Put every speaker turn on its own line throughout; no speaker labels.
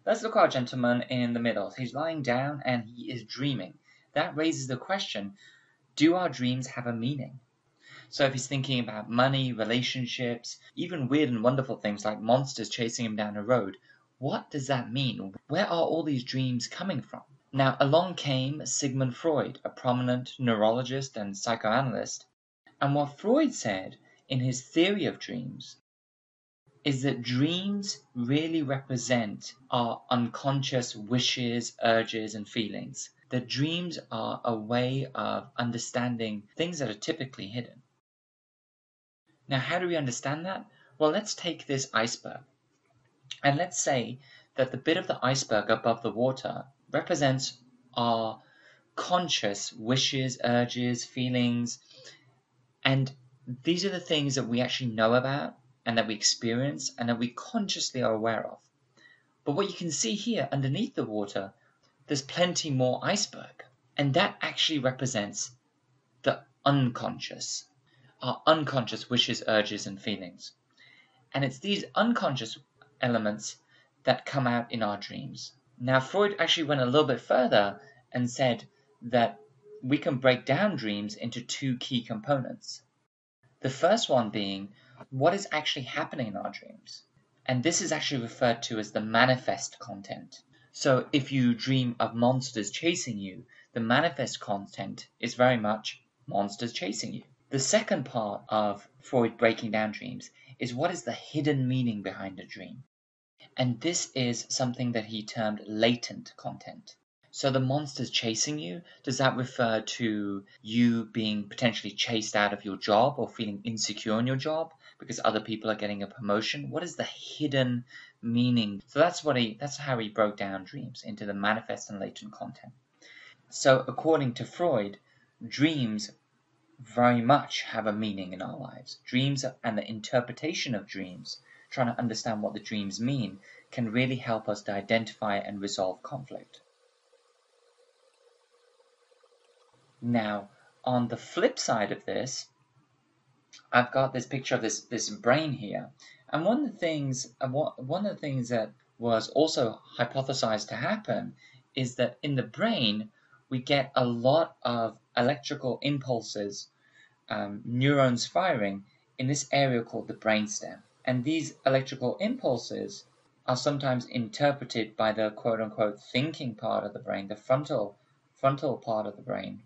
Let's look at our gentleman in the middle. He's lying down and he is dreaming. That raises the question, do our dreams have a meaning? So if he's thinking about money, relationships, even weird and wonderful things like monsters chasing him down a road, what does that mean? Where are all these dreams coming from? Now, along came Sigmund Freud, a prominent neurologist and psychoanalyst, and what Freud said in his theory of dreams is that dreams really represent our unconscious wishes, urges, and feelings. That dreams are a way of understanding things that are typically hidden. Now, how do we understand that? Well, let's take this iceberg. And let's say that the bit of the iceberg above the water represents our conscious wishes, urges, feelings, and these are the things that we actually know about and that we experience and that we consciously are aware of. But what you can see here underneath the water, there's plenty more iceberg. And that actually represents the unconscious, our unconscious wishes, urges, and feelings. And it's these unconscious elements that come out in our dreams. Now, Freud actually went a little bit further and said that we can break down dreams into two key components. The first one being what is actually happening in our dreams. And this is actually referred to as the manifest content. So if you dream of monsters chasing you, the manifest content is very much monsters chasing you. The second part of Freud breaking down dreams is what is the hidden meaning behind a dream. And this is something that he termed latent content. So the monsters chasing you, does that refer to you being potentially chased out of your job or feeling insecure in your job because other people are getting a promotion? What is the hidden meaning? So that's how he broke down dreams into the manifest and latent content. So according to Freud, dreams very much have a meaning in our lives. Dreams and the interpretation of dreams, trying to understand what the dreams mean, can really help us to identify and resolve conflict. Now, on the flip side of this, I've got this picture of this brain here, and one of the things that was also hypothesized to happen is that in the brain we get a lot of electrical impulses, neurons firing in this area called the brainstem, and these electrical impulses are sometimes interpreted by the quote-unquote thinking part of the brain, the frontal part of the brain,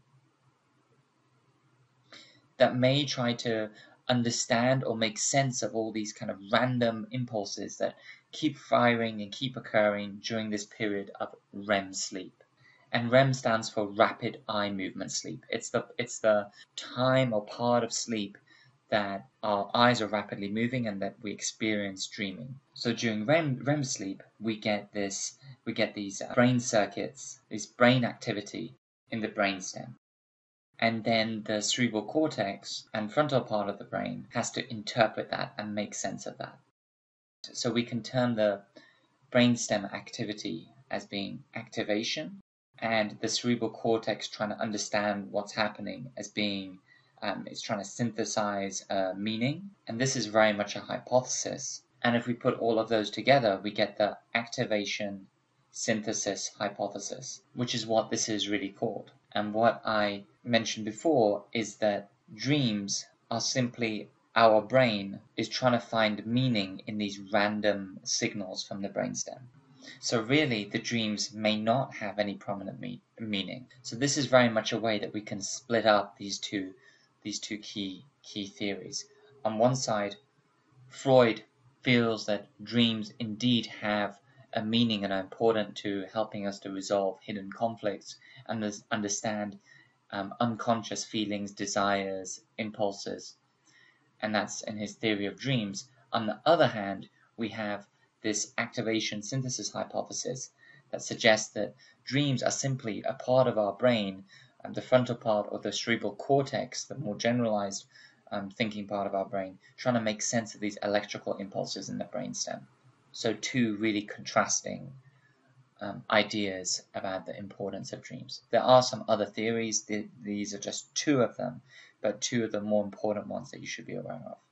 that may try to understand or make sense of all these kind of random impulses that keep firing and keep occurring during this period of REM sleep. And REM stands for rapid eye movement sleep. It's the time or part of sleep that our eyes are rapidly moving and that we experience dreaming. So during REM sleep, we get these brain circuits, this brain activity in the brainstem. And then the cerebral cortex and frontal part of the brain has to interpret that and make sense of that. So we can term the brainstem activity as being activation, and the cerebral cortex trying to understand what's happening as being it's trying to synthesize meaning. And this is very much a hypothesis. And if we put all of those together, we get the activation synthesis hypothesis, which is what this is really called. And what I mentioned before is that dreams are simply our brain is trying to find meaning in these random signals from the brainstem. So really, the dreams may not have any prominent meaning. So this is very much a way that we can split up these two key theories. On one side, Freud feels that dreams indeed have a meaning and are important to helping us to resolve hidden conflicts and understand unconscious feelings, desires, impulses. And that's in his theory of dreams. On the other hand, we have this activation synthesis hypothesis that suggests that dreams are simply a part of our brain, the frontal part or the cerebral cortex, the more generalized thinking part of our brain, trying to make sense of these electrical impulses in the brainstem. So two really contrasting ideas about the importance of dreams. There are some other theories. These are just two of them, but two of the more important ones that you should be aware of.